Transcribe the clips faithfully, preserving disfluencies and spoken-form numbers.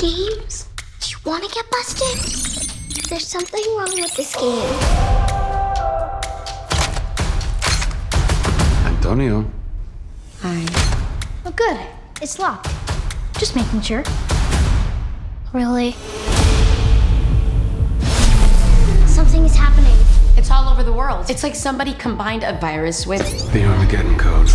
games? Do you want to get busted? There's something wrong with this game. Antonio. Hi. Oh, good. It's locked. Just making sure. Really? Something is happening. It's all over the world. It's like somebody combined a virus with... The Armageddon Code.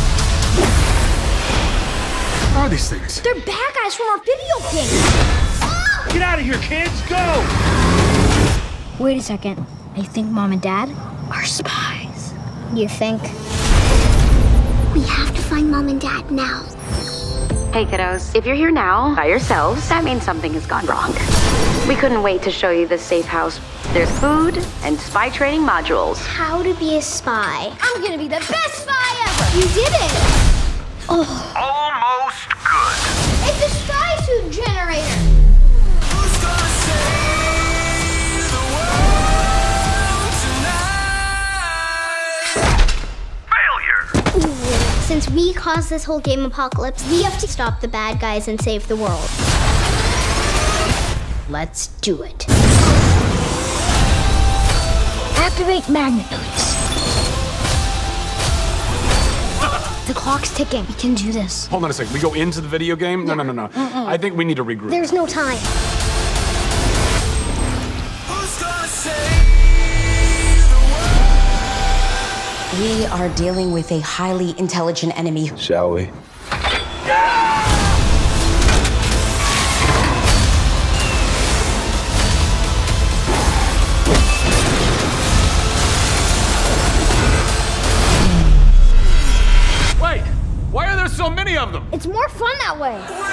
What are these things? They're bad guys from our video game. Get out of here, kids! Go! Wait a second. I think Mom and Dad are spies. You think? We have to find Mom and Dad now. Hey, kiddos. If you're here now, by yourselves, that means something has gone wrong. We couldn't wait to show you this safe house. There's food and spy training modules. How to be a spy. I'm gonna be the best spy ever! You did it! Oh. Almost good. It's a spy suit generator! Who's gonna save the world tonight? Failure. Since we caused this whole game apocalypse, we have to stop the bad guys and save the world. Let's do it. Activate magnet boots. The clock's ticking. We can do this. Hold on a second. We go into the video game? No, no, no, no. Mm-mm. I think we need to regroup. There's no time. Who's gonna save the world? We are dealing with a highly intelligent enemy. Shall we? Wait! Why are there so many of them? It's more fun that way.